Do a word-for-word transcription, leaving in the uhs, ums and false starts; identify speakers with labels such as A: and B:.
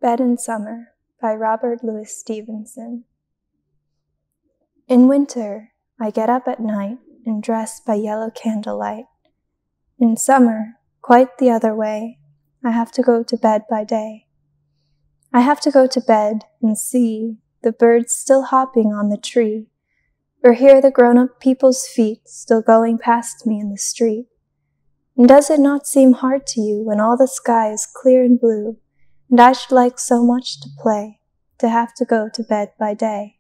A: Bed in Summer by Robert Louis Stevenson. In winter, I get up at night and dress by yellow candlelight. In summer, quite the other way, I have to go to bed by day. I have to go to bed and see the birds still hopping on the tree, or hear the grown-up people's feet still going past me in the street. And does it not seem hard to you when all the sky is clear and blue, and I should like so much to play, to have to go to bed by day?